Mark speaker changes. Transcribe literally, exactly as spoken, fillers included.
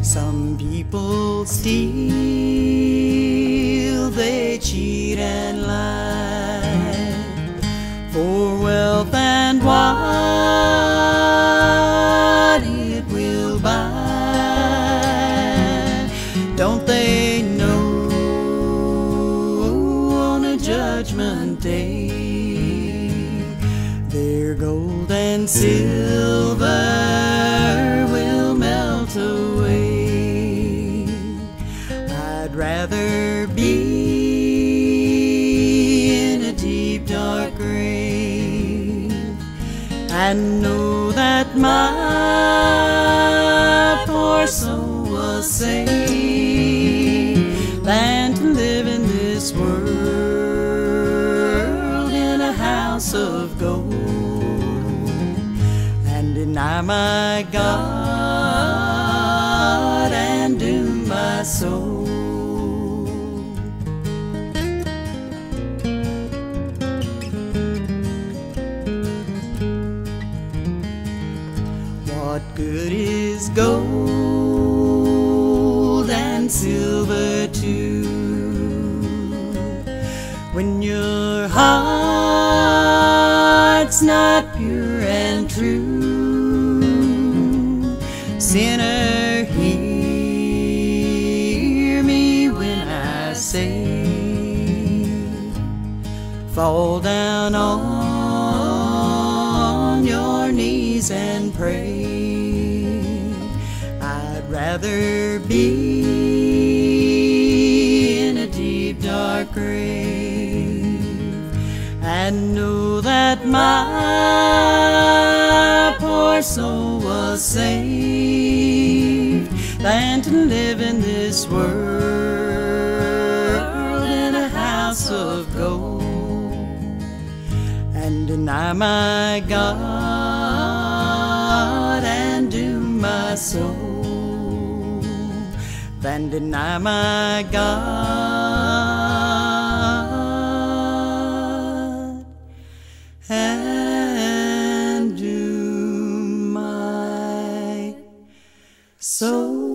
Speaker 1: Some people steal, they cheat and lie for wealth and what it will buy. Don't they know on a judgment day their gold and silver will melt away? I'd rather be in a deep dark grave and know that my poor soul was saved than to live in this world in a house of gold and deny my God and doom my soul. What good is gold and silver too when your heart's not pure and true? Sinner, hear me when I say, fall down on your knees and pray. I'd rather be in a deep dark grave and know that my poor soul was saved than to live in this world in a house of gold and deny my God and doom my soul, than deny my God and doom my soul.